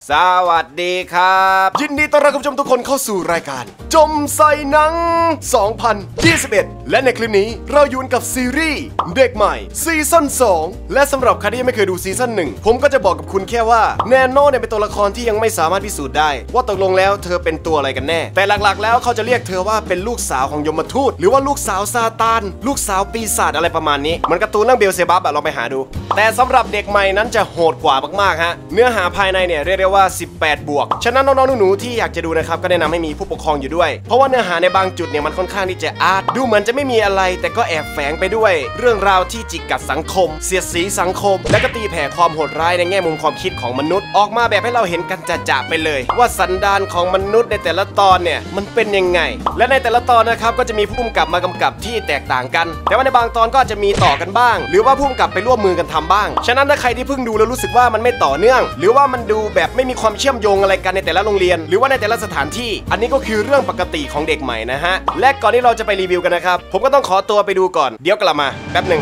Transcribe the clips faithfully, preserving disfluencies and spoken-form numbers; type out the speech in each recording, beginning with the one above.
สวัสดีครับยินดีต้อนรับคุณผู้ชมทุกคนเข้าสู่รายการจมใส่หนังสองพันยี่สิบเอ็ดและในคลิปนี้เราอยู่กับซีรีส์เด็กใหม่ซีซั่นสองและสำหรับใครที่ยังไม่เคยดูซีซั่นหนึ่งผมก็จะบอกกับคุณแค่ว่าแนนโน่เนี่ยเป็นตัวละครที่ยังไม่สามารถพิสูจน์ได้ว่าตกลงแล้วเธอเป็นตัวอะไรกันแน่แต่หลักๆแล้วเขาจะเรียกเธอว่าเป็นลูกสาวของยมทูตหรือว่าลูกสาวซาตานลูกสาวปีศาจอะไรประมาณนี้เหมือนการ์ตูนเรื่องเบลเซบับอะลองไปหาดูแต่สำหรับเด็กใหม่นั้นจะโหดกว่ามากๆฮะเนื้อหาภายในเนี่ยเรียกได้ว่าสิบแปดบวกฉะนั้นน้องๆหนูๆที่อยากจะดูนะครับก็แนะนำให้มีผู้ปกครองอยู่ด้วยเพราะว่าเนื้อหาในบางจุดเนี่ยมันค่อนข้างที่จะอาร์ตดูเหมือนจะไม่มีอะไรแต่ก็แอบแฝงไปด้วยเรื่องราวที่จิกกัดสังคมเสียดสีสังคมและก็ตีแผ่ความโหดร้ายในแง่มุมความคิดของมนุษย์ออกมาแบบให้เราเห็นกันจะๆไปเลยว่าสันดานของมนุษย์ในแต่ละตอนเนี่ยมันเป็นยังไงและในแต่ละตอนนะครับก็จะมีผู้กำกับมากำกับที่แตกต่างกันแต่ว่าในบางตอนก็จะมีต่อกันบ้างหรือว่าผู้กำกับไปร่วมมือกันทำบ้างฉะนั้นถ้าใครที่เพิ่งดูแล้วรู้สึกว่ามันไม่ต่อเนื่องหรือว่ามันดูแบบไม่มีความเชื่อมโยงอะไรกันในแต่ละโรงเรียนหรือว่าในแต่ละสถานที่อันนี้ก็คือเรื่องปกติของเด็กใหม่นะฮะและก่อนที่เราจะไปรีวิวกันนะครับผมก็ต้องขอตัวไปดูก่อนเดี๋ยวกลับมาแป๊บหนึ่ง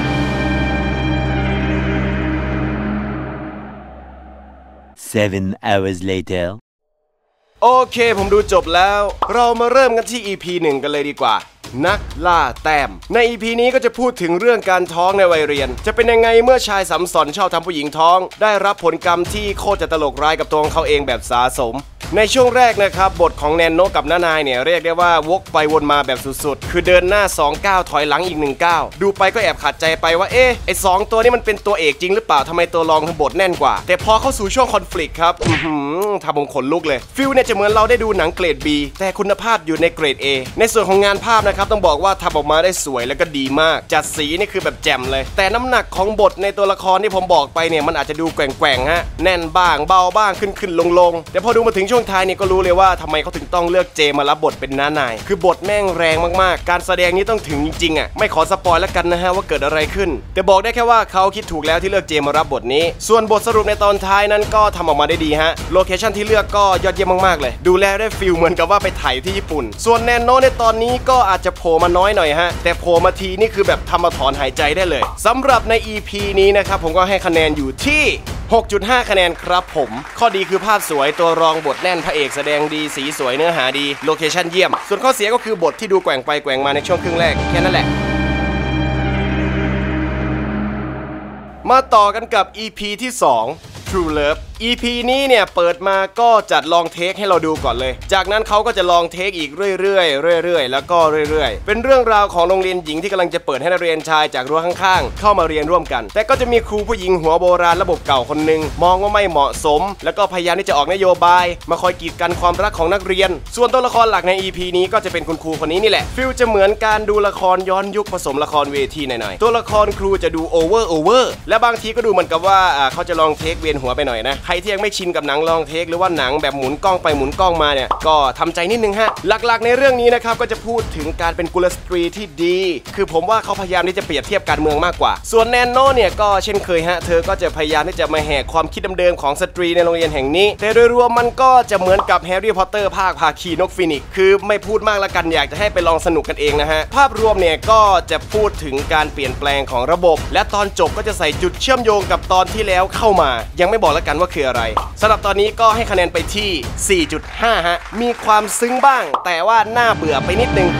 Seven hours later โอเคผมดูจบแล้วเรามาเริ่มกันที่ อี พี หนึ่งกันเลยดีกว่านักล่าแต้มใน อี พี นี้ก็จะพูดถึงเรื่องการท้องในวัยเรียนจะเป็นยังไงเมื่อชายสัมสอนชอบทำผู้หญิงท้องได้รับผลกรรมที่โคตรจะตลกร้ายกับตัวของเขาเองแบบสาสมในช่วงแรกนะครับบทของแนนโนกับน้านายเนี่ยเรียกได้ว่าวกไปวนมาแบบสุดๆคือเดินหน้าสองก้าวถอยหลังอีกหนึ่งก้าวดูไปก็แอบขัดใจไปว่าเอ๊ะไอสองตัวนี้มันเป็นตัวเอกจริงหรือเปล่าทำไมตัวรองทั้งบทแน่นกว่าแต่พอเข้าสู่ช่วงคอนฟลิกต์ครับอือหือทำผมขนลุกเลยฟิลเนี่ยจะเหมือนเราได้ดูหนังเกรด B แต่คุณภาพอยู่ในเกรด A ในส่วนของงานภาพนะครับต้องบอกว่าทำออกมาได้สวยแล้วก็ดีมากจัดสีนี่คือแบบแจ่มเลยแต่น้ำหนักของบทในตัวละครที่ผมบอกไปเนี่ยมันอาจจะดูแกว่งๆฮะแน่นบ้างเบาบ้างขึ้นๆลงๆแต่พอดูมาถึงช่วงท้ายนี่ก็รู้เลยว่าทำไมเขาถึงต้องเลือกเจมารับบทเป็นน้านายคือบทแม่งแรงมากๆการแสดงนี้ต้องถึงจริงๆอ่ะไม่ขอสปอยแล้วกันนะฮะว่าเกิดอะไรขึ้นแต่บอกได้แค่ว่าเขาคิดถูกแล้วที่เลือกเจมารับบทนี้ส่วนบทสรุปในตอนท้ายนั้นก็ทำออกมาได้ดีฮะโลเคชั่นที่เลือกก็ยอดเยี่ยมมากๆเลยดูแลได้ฟีลเหมือนกับว่าไปถ่ายที่ญี่ปุ่นส่วนแนนโนในตอนนี้ก็อาจจะโผล่มาน้อยหน่อยฮะแต่โผล่มาทีนี่คือแบบทำมาถอนหายใจได้เลยสำหรับใน อี พี นี้นะครับผมก็ให้คะแนนอยู่ที่หกจุดห้า คะแนนครับผมข้อดีคือภาพสวยตัวรองบทแน่นพระเอกแสดงดีสีสวยเนื้อหาดีโลเคชั่นเยี่ยมส่วนข้อเสียก็คือบทที่ดูแกว่งไปแกว่งมาในช่วงครึ่งแรกแค่นั้นแหละมาต่อกันกับ อี พี ที่สอง True Love อี พี นี้เนี่ยเปิดมาก็จัดลองเทคให้เราดูก่อนเลยจากนั้นเขาก็จะลองเทคอีกเรื่อยๆเรื่อยๆแล้วก็เรื่อยๆเป็นเรื่องราวของโรงเรียนหญิงที่กำลังจะเปิดให้นักเรียนชายจากรั้วข้างๆเข้ามาเรียนร่วมกันแต่ก็จะมีครูผู้หญิงหัวโบราณระบบเก่าคนหนึ่งมองว่าไม่เหมาะสมแล้วก็พยายามที่จะออกนโยบายมาคอยกีดกันความรักของนักเรียนส่วนตัวละครหลักใน อี พี นี้ก็จะเป็นคุณครูคนนี้นี่แหละฟิลจะเหมือนการดูละครย้อนยุคผสมละครเวทีหน่อยๆตัวละครครูจะดูโอเวอร์โอเวอร์และบางทีก็ดูเหมือนกับว่าเขาจะลองเทคเวียนหัวไปหน่อยนะใครที่ยังไม่ชินกับหนังลองเทคหรือว่าหนังแบบหมุนกล้องไปหมุนกล้องมาเนี่ยก็ทำใจนิดนึงฮะหลักๆในเรื่องนี้นะครับก็จะพูดถึงการเป็นกุลสตรีที่ดีคือผมว่าเขาพยายามที่จะเปรียบเทียบการเมืองมากกว่าส่วนแนนโนเนี่ยก็เช่นเคยฮะเธอก็จะพยายามที่จะมาแหกความคิดเดิมๆของสตรีในโรงเรียนแห่งนี้แต่โดยรวมมันก็จะเหมือนกับแฮร์รี่พอตเตอร์ภาคภาคีนกฟีนิกซ์คือไม่พูดมากละกันอยากจะให้ไปลองสนุกกันเองนะฮะภาพรวมเนี่ยก็จะพูดถึงการเปลี่ยนแปลงของระบบและตอนจบก็จะใส่จุดเชื่อมโยงกับตอนที่แล้วเข้ามายังไม่บอกละกันว่าคืออะไรสำหรับตอนนี้ก็ให้คะแนนไปที่ สี่จุดห้า ฮะมีความซึ้งบ้างแต่ว่าน่าเบื่อไปนิดนึง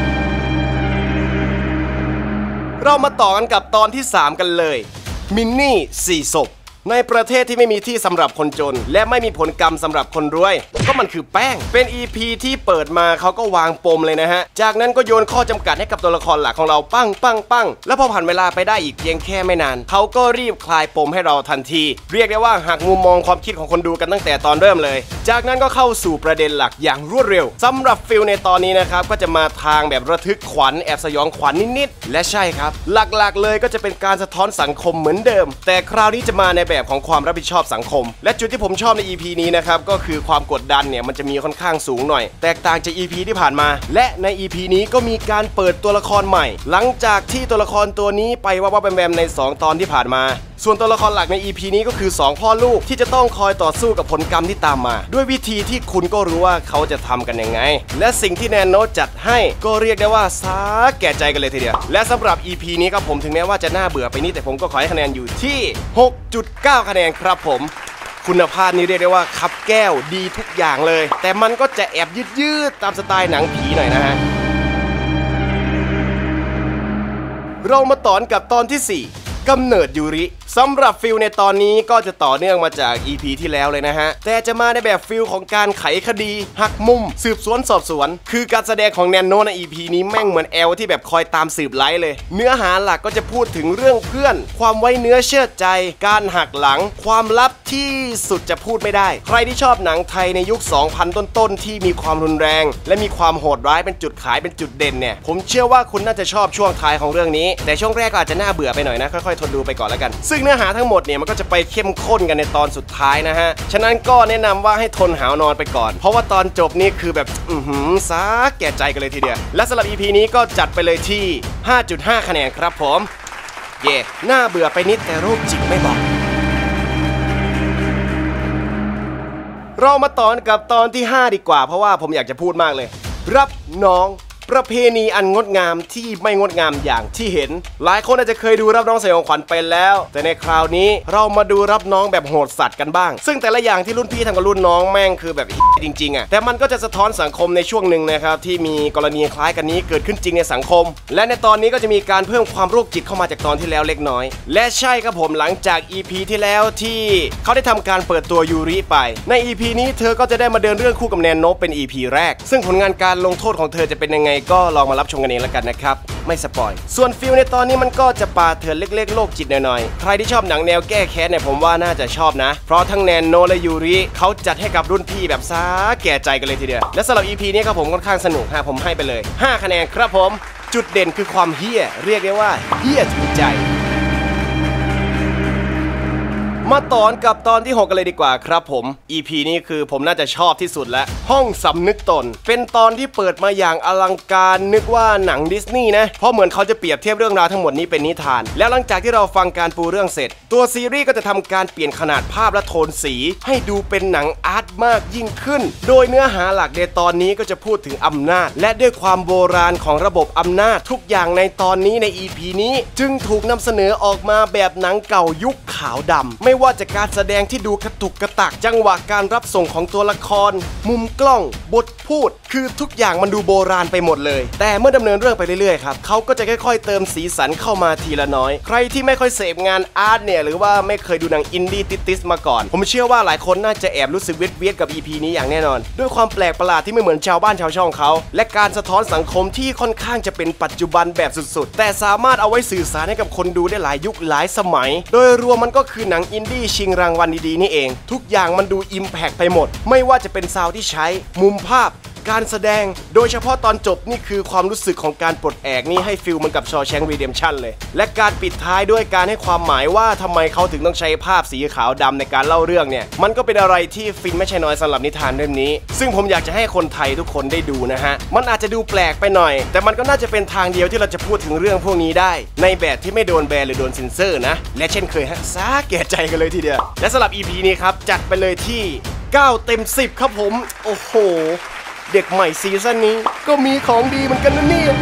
เรามาต่อกันกับตอนที่สามกันเลยมินนี่สี่ศพในประเทศที่ไม่มีที่สำหรับคนจนและไม่มีผลกรรมสำหรับคนรวยก็มันคือแป้งเป็น อี พี ที่เปิดมาเขาก็วางปมเลยนะฮะจากนั้นก็โยนข้อจำกัดให้กับตัวละครหลักของเราปั้งปั้งปั้งแล้วพอผ่านเวลาไปได้อีกเพียงแค่ไม่นานเขาก็รีบคลายปมให้เราทันทีเรียกได้ว่าหักมุมมองความคิดของคนดูกันตั้งแต่ตอนเริ่มเลยจากนั้นก็เข้าสู่ประเด็นหลักอย่างรวดเร็วสำหรับฟิลในตอนนี้นะครับก็จะมาทางแบบระทึกขวัญแอบสยองขวัญนิดๆและใช่ครับหลักๆเลยก็จะเป็นการสะท้อนสังคมเหมือนเดิมแต่คราวนี้จะมาในแบบของความรับผิดชอบสังคมและจุดที่ผมชอบใน อี พี นี้นะครับก็คือความกดดันเนี่ยมันจะมีค่อนข้างสูงหน่อยแตกต่างจาก อี พี ที่ผ่านมาและใน อี พี นี้ก็มีการเปิดตัวละครใหม่หลังจากที่ตัวละครตัวนี้ไปว่าว่าแบมๆในสองตอนที่ผ่านมาส่วนตัวละครหลักใน อี พี นี้ก็คือสองพ่อลูกที่จะต้องคอยต่อสู้กับผลกรรมที่ตามมาด้วยวิธีที่คุณก็รู้ว่าเขาจะทำกันยังไงและสิ่งที่แนนโนจัดให้ก็เรียกได้ว่าซาแก่ใจกันเลยทีเดียวและสำหรับ อี พี นี้ครับผมถึงแม้ว่าจะน่าเบื่อไปนิดแต่ผมก็ขอให้คะแนนอยู่ที่ หกจุดเก้า คะแนนครับผมคุณภาพนี่เรียกได้ว่าคับแก้วดีทุกอย่างเลยแต่มันก็จะแอบยืดๆตามสไตล์หนังผีหน่อยนะฮะเรามาต่อกับตอนที่สี่กำเนิดยูริสำหรับฟิลในตอนนี้ก็จะต่อเนื่องมาจาก อี พี ที่แล้วเลยนะฮะแต่จะมาในแบบฟิลของการไขคดีหักมุมสืบสวนสอบสวนคือการแสดงของแนนโนใน อี พี นี้แม่งเหมือนแอลที่แบบคอยตามสืบไล่เลยเนื้อหาหลักก็จะพูดถึงเรื่องเพื่อนความไว้เนื้อเชื่อใจการหักหลังความลับที่สุดจะพูดไม่ได้ใครที่ชอบหนังไทยในยุค สองพัน ต้นๆที่มีความรุนแรงและมีความโหดร้ายเป็นจุดขายเป็นจุดเด่นเนี่ยผมเชื่อว่าคุณน่าจะชอบช่วงท้ายของเรื่องนี้แต่ช่วงแรกก็อาจจะน่าเบื่อไปหน่อยนะค่อยๆทนดูไปก่อนแล้วกันซึ่งเนื้อหาทั้งหมดเนี่ยมันก็จะไปเข้มข้นกันในตอนสุดท้ายนะฮะฉะนั้นก็แนะนำว่าให้ทนหาวนอนไปก่อนเพราะว่าตอนจบนี่คือแบบอื้อหือซาแก่ใจกันเลยทีเดียวและสำหรับ อี พี นี้ก็จัดไปเลยที่ ห้าจุดห้า คะแนนครับผมเย่น่าเบื่อไปนิดแต่โรคจิตไม่บอกเรามาต่อกับตอนที่ห้าดีกว่าเพราะว่าผมอยากจะพูดมากเลยรับน้องประเพณีอันงดงามที่ไม่งดงามอย่างที่เห็นหลายคนอาจจะเคยดูรับน้องสยองขวัญไปแล้วแต่ในคราวนี้เรามาดูรับน้องแบบโหดสัตว์กันบ้างซึ่งแต่ละอย่างที่รุ่นพี่ทำกับรุ่นน้องแม่งคือแบบจริงๆอ่ะแต่มันก็จะสะท้อนสังคมในช่วงหนึ่งนะครับที่มีกรณีคล้ายกันนี้เกิดขึ้นจริงในสังคมและในตอนนี้ก็จะมีการเพิ่มความโรคจิตเข้ามาจากตอนที่แล้วเล็กน้อยและใช่ครับผมหลังจาก อี พี ที่แล้วที่เขาได้ทำการเปิดตัวยูริไปใน อี พี นี้เธอก็จะได้มาเดินเรื่องคู่กับแนนโนเป็น อี พี แรกซึ่งผลงานการลงโทษของเธอจะเป็นยังไงก็ลองมารับชมกันเองแล้วกันนะครับไม่สปอยส่วนฟิลในตอนนี้มันก็จะปาเถื่อนเล็กๆโลกจิตหน่อยๆใครที่ชอบหนังแนวแก้แค้นเนี่ยผมว่าน่าจะชอบนะเพราะทั้งแนนโนและยูริเขาจัดให้กับรุ่นพี่แบบซาแก่ใจกันเลยทีเดียวและสำหรับ อี พี นี้ครับผมค่อนข้างสนุกฮะผมให้ไปเลยห้าคะแนนครับผมจุดเด่นคือความเหี้ยเรียกได้ว่าเหี้ยถึงใจมาตอนกับตอนที่หกกันเลยดีกว่าครับผม อี พี นี้คือผมน่าจะชอบที่สุดแล้วห้องสำนึกตนเป็นตอนที่เปิดมาอย่างอลังการนึกว่าหนังดิสนีย์นะเพราะเหมือนเขาจะเปรียบเทียบเรื่องราวทั้งหมดนี้เป็นนิทานแล้วหลังจากที่เราฟังการปูเรื่องเสร็จตัวซีรีส์ก็จะทำการเปลี่ยนขนาดภาพและโทนสีให้ดูเป็นหนังอาร์ตมากยิ่งขึ้นโดยเนื้อหาหลักในตอนนี้ก็จะพูดถึงอำนาจและด้วยความโบราณของระบบอำนาจทุกอย่างในตอนนี้ใน อี พี นี้จึงถูกนำเสนอออกมาแบบหนังเก่ายุคขาวดำไม่ว่าจะการแสดงที่ดูกระตุกกระตักจังหวะการรับส่งของตัวละครมุมกล้องบทพูดคือทุกอย่างมันดูโบราณไปหมดเลยแต่เมื่อดำเนินเรื่องไปเรื่อยๆครับเขาก็จะค่อยๆเติมสีสันเข้ามาทีละน้อยใครที่ไม่ค่อยเสพงานอาร์ตเนี่ยหรือว่าไม่เคยดูหนังอินดี้ติสๆมาก่อนผมเชื่อว่าหลายคนน่าจะแอบรู้สึกเวียดเวียดกับ อี พี นี้อย่างแน่นอนด้วยความแปลกประหลาดที่ไม่เหมือนชาวบ้านชาวช่องเขาและการสะท้อนสังคมที่ค่อนข้างจะเป็นปัจจุบันแบบสุดๆแต่สามารถเอาไว้สื่อสารให้กับคนดูได้หลายยุคหลายสมัยโดยรวมมันก็คือหนังอินดี้ชิงรางวัลดีๆนี่เองทุกอย่างมันดูอิมแพกไปหมดไม่ว่าจะเป็นซาวด์ที่ใช้มุมภาพการแสดงโดยเฉพาะตอนจบนี่คือความรู้สึกของการปลดแอกนี่ให้ฟิลเหมือนกับชอว์แชงก์รีเดมชั่นเลยและการปิดท้ายด้วยการให้ความหมายว่าทำไมเขาถึงต้องใช้ภาพสีขาวดำในการเล่าเรื่องเนี่ยมันก็เป็นอะไรที่ฟินไม่ใช่น้อยสำหรับนิทานเรื่องนี้ซึ่งผมอยากจะให้คนไทยทุกคนได้ดูนะฮะมันอาจจะดูแปลกไปหน่อยแต่มันก็น่าจะเป็นทางเดียวที่เราจะพูดถึงเรื่องพวกนี้ได้ในแบบที่ไม่โดนแบนหรือโดนเซ็นเซอร์นะและเช่นเคยฮะซาแก่ใจกันเลยทีเดียวและสำหรับ อี พี นี้ครับจัดไปเลยที่เก้าเต็มสิบครับผมโอ้โหเด็กใหม่ซีซั่นนี้ก็มีของดีเหมือนกันนะเนี่ย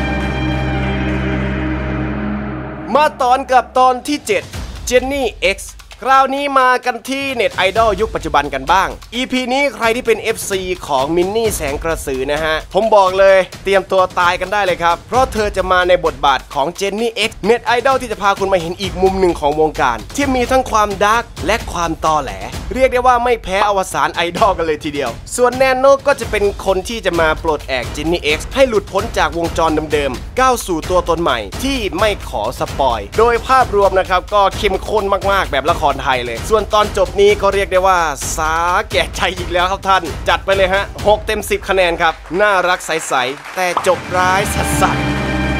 มาตอนกับตอนที่เจ็ด Jenny X คราวนี้มากันที่เน็ตไอดอลยุคปัจจุบันกันบ้าง อี พี นี้ใครที่เป็น เอฟ ซี ของมินนี่แสงกระสือนะฮะผมบอกเลยเตรียมตัวตายกันได้เลยครับเพราะเธอจะมาในบทบาทของ Jenny X เน็ตไอดอลที่จะพาคุณมาเห็นอีกมุมหนึ่งของวงการที่มีทั้งความดาร์กและความตอแหลเรียกได้ว่าไม่แพ้อวสานไอดอลกันเลยทีเดียวส่วนแนนโนก็จะเป็นคนที่จะมาปลดแอก Jenny X ให้หลุดพ้นจากวงจรเดิมๆก้าวสู่ตัวตนใหม่ที่ไม่ขอสปอยโดยภาพรวมนะครับก็เข้มข้นมากๆแบบละครไทยเลยส่วนตอนจบนี้ก็เรียกได้ว่าสาแก่ใจอีกแล้วครับท่านจัดไปเลยฮะหกเต็มสิบคะแนนครับน่ารักใสๆแต่จบร้ายสัสๆ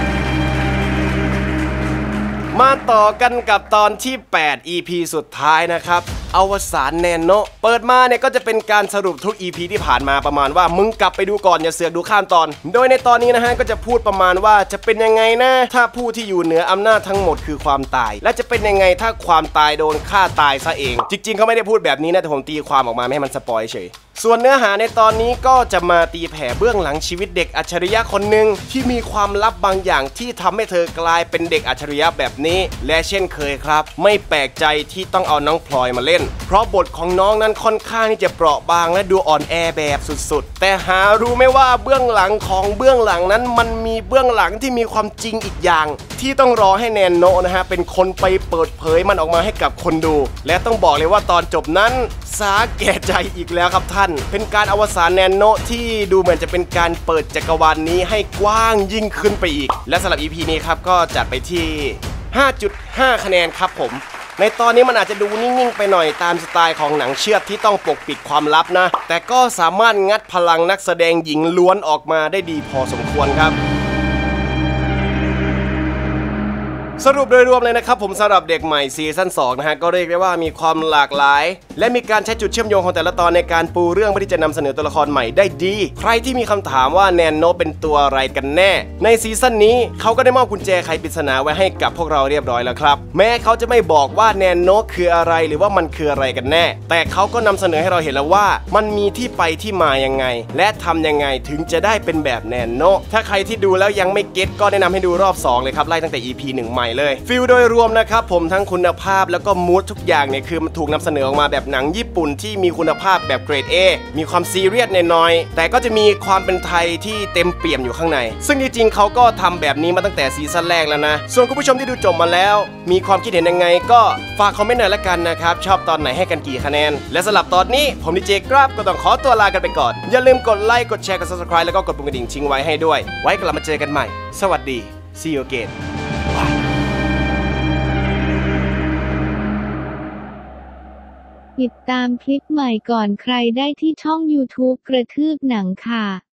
มาต่อกันกับตอนที่แปด อี พี สุดท้ายนะครับอวสานแนนโนเปิดมาเนี่ยก็จะเป็นการสรุปทุก อี พี ที่ผ่านมาประมาณว่ามึงกลับไปดูก่อนอย่าเสือกดูข้ามตอนโดยในตอนนี้นะฮะก็จะพูดประมาณว่าจะเป็นยังไงนะถ้าผู้ที่อยู่เหนืออำนาจทั้งหมดคือความตายและจะเป็นยังไงถ้าความตายโดนฆ่าตายซะเองจริงๆเขาไม่ได้พูดแบบนี้นะแต่ผมตีความออกมาไม่ให้มันสปอยเฉยส่วนเนื้อหาในตอนนี้ก็จะมาตีแผ่เบื้องหลังชีวิตเด็กอัจฉริยะคนหนึ่งที่มีความลับบางอย่างที่ทำให้เธอกลายเป็นเด็กอัจฉริยะแบบนี้และเช่นเคยครับไม่แปลกใจที่ต้องเอาน้องพลอยมาเล่นเพราะบทของน้องนั้นค่อนข้างที่จะเปราะบางและดูอ่อนแอแบบสุดๆแต่หารู้ไหมว่าเบื้องหลังของเบื้องหลังนั้นมันมีเบื้องหลังที่มีความจริงอีกอย่างที่ต้องรอให้แนนโนะนะฮะเป็นคนไปเปิดเผยมันออกมาให้กับคนดูและต้องบอกเลยว่าตอนจบนั้นสาแก่ใจอีกแล้วครับท่านเป็นการอวสานแนนโนะที่ดูเหมือนจะเป็นการเปิดจักรวาล น, นี้ให้กว้างยิ่งขึ้นไปอีกและสำหรับ อี พี นี้ครับก็จัดไปที่ ห้าจุดห้า คะแนนครับผมในตอนนี้มันอาจจะดูนิ่งๆไปหน่อยตามสไตล์ของหนังเชือดที่ต้องปกปิดความลับนะแต่ก็สามารถงัดพลังนักแสดงหญิงล้วนออกมาได้ดีพอสมควรครับสรุปโดยรวมเลยนะครับผมสำหรับเด็กใหม่ซีซั่นสองนะฮะก็เรียกได้ว่ามีความหลากหลายและมีการใช้จุดเชื่อมโยงของแต่ละตอนในการปูเรื่องเพื่อที่จะนำเสนอตัวละครใหม่ได้ดีใครที่มีคำถามว่าแนนโนะเป็นตัวอะไรกันแน่ในซีซั่นนี้เขาก็ได้มอบกุญแจไขปริศนาไว้ให้กับพวกเราเรียบร้อยแล้วครับแม้เขาจะไม่บอกว่าแนนโนะคืออะไรหรือว่ามันคืออะไรกันแน่แต่เขาก็นำเสนอให้เราเห็นแล้วว่ามันมีที่ไปที่มายังไงและทำยังไงถึงจะได้เป็นแบบแนนโนะถ้าใครที่ดูแล้วยังไม่เก็ตก็แนะนำให้ดูรอบสองเลยครับไล่ตั้งแต่ อี พี หนึ่งใหม่เลยฟิลโดยรวมนะครับผมทั้งคุณภาพแล้วก็มูดทุกอย่างเนี่ยคือมันถูกนำเสนอออกมาแบบหนังญี่ปุ่นที่มีคุณภาพแบบเกรด เอ มีความซีเรียสน้อยๆแต่ก็จะมีความเป็นไทยที่เต็มเปี่ยมอยู่ข้างในซึ่งจริงๆเขาก็ทำแบบนี้มาตั้งแต่ซีซั่นแรกแล้วนะส่วนคุณผู้ชมที่ดูจบมาแล้วมีความคิดเห็นยังไงก็ฝากคอมเมนต์หน่อยละกันนะครับชอบตอนไหนให้กันกี่คะแนนและสำหรับตอนนี้ผมดีเจกราฟก็ต้องขอตัวลากันไปก่อนอย่าลืมกดไลค์กดแชร์กด ซับสไครบ์ แล้วก็กดปุ่มกระดิ่งทิ้งไว้ให้ด้วยไว้กลับมาเจอกันใหม่สวัสดี See you again ติดตามคลิปใหม่ก่อนใครได้ที่ช่อง ยูทูบ กระทืบหนังค่ะ